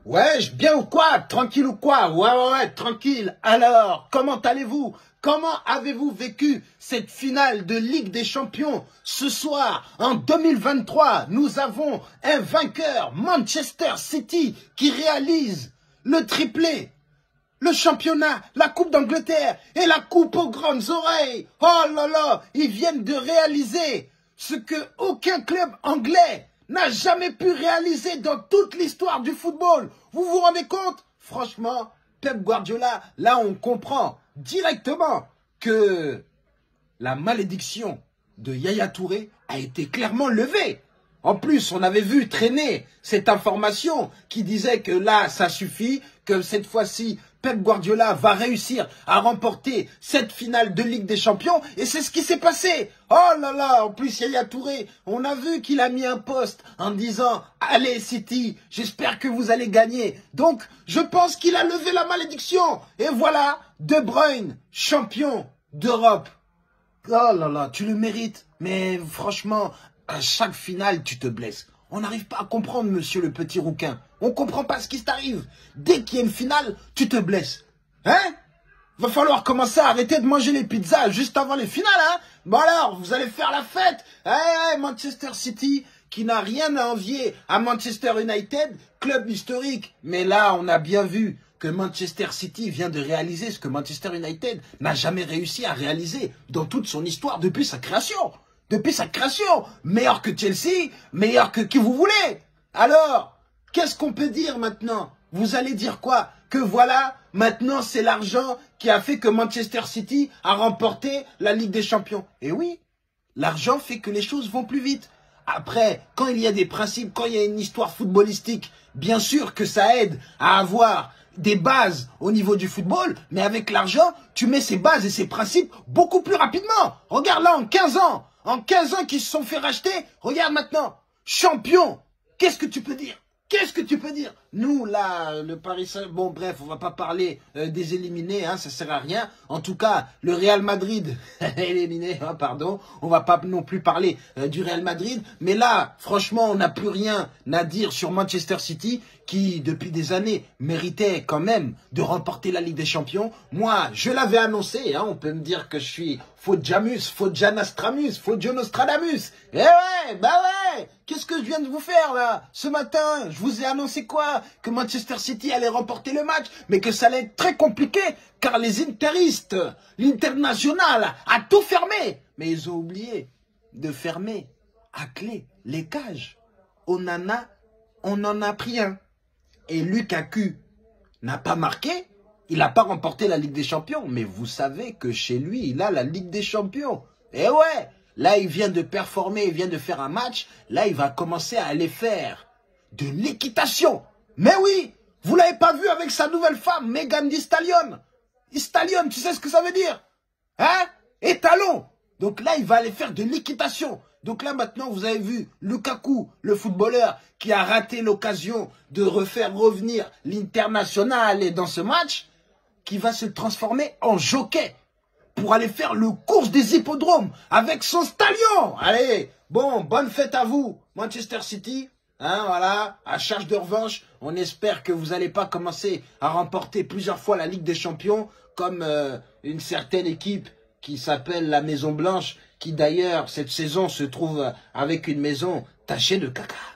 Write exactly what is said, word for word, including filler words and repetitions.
Ouais, bien ou quoi? Tranquille ou quoi? Ouais, ouais, ouais, tranquille. Alors, comment allez-vous? Comment avez-vous vécu cette finale de Ligue des Champions? Ce soir, en deux mille vingt-trois, nous avons un vainqueur, Manchester City, qui réalise le triplé. Le championnat, la Coupe d'Angleterre et la Coupe aux grandes oreilles. Oh là là, ils viennent de réaliser ce que aucun club anglais n'a jamais pu réaliser dans toute l'histoire du football. Vous vous rendez compte? Franchement, Pep Guardiola, là on comprend directement que la malédiction de Yaya Touré a été clairement levée. En plus, on avait vu traîner cette information qui disait que là, ça suffit, que cette fois-ci, Pep Guardiola va réussir à remporter cette finale de Ligue des Champions. Et c'est ce qui s'est passé. Oh là là, en plus, Yaya Touré, on a vu qu'il a mis un post en disant « Allez City, j'espère que vous allez gagner ». Donc, je pense qu'il a levé la malédiction. Et voilà, De Bruyne, champion d'Europe. Oh là là, tu le mérites. Mais franchement, à chaque finale, tu te blesses. On n'arrive pas à comprendre, monsieur le petit rouquin. On comprend pas ce qui t'arrive. Dès qu'il y a une finale, tu te blesses. Hein? Va falloir commencer à arrêter de manger les pizzas juste avant les finales, hein? Bon alors, vous allez faire la fête. Eh, Manchester City, qui n'a rien à envier à Manchester United, club historique. Mais là, on a bien vu que Manchester City vient de réaliser ce que Manchester United n'a jamais réussi à réaliser dans toute son histoire depuis sa création. Depuis sa création, meilleur que Chelsea, meilleur que qui vous voulez. Alors, qu'est-ce qu'on peut dire maintenant? Vous allez dire quoi? Que voilà, maintenant c'est l'argent qui a fait que Manchester City a remporté la Ligue des Champions. Et oui, l'argent fait que les choses vont plus vite. Après, quand il y a des principes, quand il y a une histoire footballistique, bien sûr que ça aide à avoir des bases au niveau du football, mais avec l'argent, tu mets ces bases et ces principes beaucoup plus rapidement. Regarde là, en quinze ans, en quinze ans qu'ils se sont fait racheter, regarde maintenant, champion, qu'est-ce que tu peux dire? Qu'est-ce que tu peux dire? Nous, là, le Paris Saint-Germain, bon bref, on va pas parler euh, des éliminés, hein, ça sert à rien. En tout cas, le Real Madrid, éliminé, hein, pardon, on va pas non plus parler euh, du Real Madrid. Mais là, franchement, on n'a plus rien à dire sur Manchester City, qui, depuis des années, méritait quand même de remporter la Ligue des Champions. Moi, je l'avais annoncé, hein, on peut me dire que je suis faux Jamus, faux Janastramus, faux Jonostradamus. Eh ouais, bah ouais, qu'est-ce que je viens de vous faire là? Ce matin, je vous ai annoncé quoi? Que Manchester City allait remporter le match, mais que ça allait être très compliqué, car les interistes, l'international, a tout fermé. Mais ils ont oublié de fermer à clé les cages. On en a, on en a pris un. Et Lukaku n'a pas marqué, il n'a pas remporté la Ligue des Champions. Mais vous savez que chez lui, il a la Ligue des Champions. Et ouais, là, il vient de performer, il vient de faire un match. Là, il va commencer à aller faire de l'équitation. Mais oui, vous l'avez pas vu avec sa nouvelle femme, Megan Thee Stallion. Thee Stallion, tu sais ce que ça veut dire? Hein? Étalon. Donc là, il va aller faire de l'équitation. Donc là, maintenant, vous avez vu Lukaku, le footballeur, qui a raté l'occasion de refaire revenir l'international dans ce match, qui va se transformer en jockey pour aller faire le course des hippodromes avec son stallion. Allez, bon, bonne fête à vous, Manchester City. Hein, voilà, à charge de revanche, on espère que vous n'allez pas commencer à remporter plusieurs fois la Ligue des Champions, comme euh, une certaine équipe qui s'appelle la Maison Blanche, qui d'ailleurs, cette saison, se trouve avec une maison tachée de caca.